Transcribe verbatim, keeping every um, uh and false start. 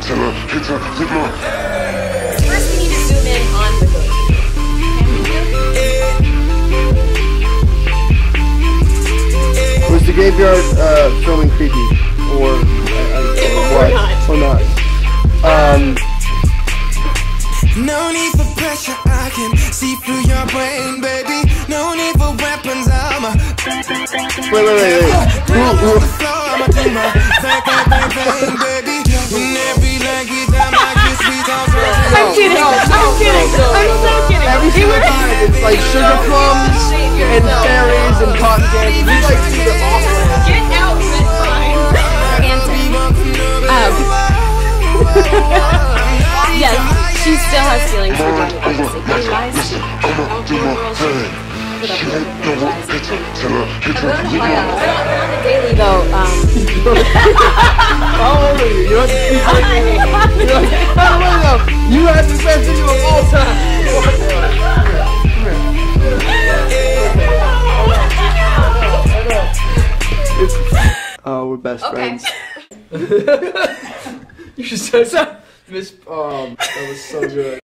First, we need to zoom in on the goat. Was the graveyard uh, filming creepy, or, uh, or what, not. or not? Um, no need for pressure, I can see through your brain, baby. No need for weapons, I'm a wait, wait, wait, wait. Who, who? I'm a do my bang, bang, bang, bang, baby. In every language, I'm like this, we talk. I'm kidding, I'm kidding, I'm so kidding. Every single time, it's like sugar plums and fairies and cotton candy. We like see the awful. Get out, red fine. Um, yes, she still has feelings for Jogia. He lies to you. On the daily though, um... How old are you? You have to speak like You're like, I don't know. You have the best video of all time. Oh, we're best okay. friends. You should say so. Miss, um, that was so good.